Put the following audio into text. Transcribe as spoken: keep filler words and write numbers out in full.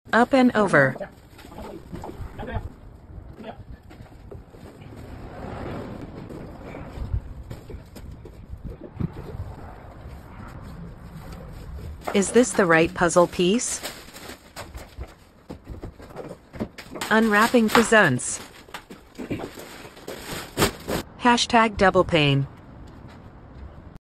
Up and over. Is this the right puzzle piece? Unwrapping presents. Hashtag double pane.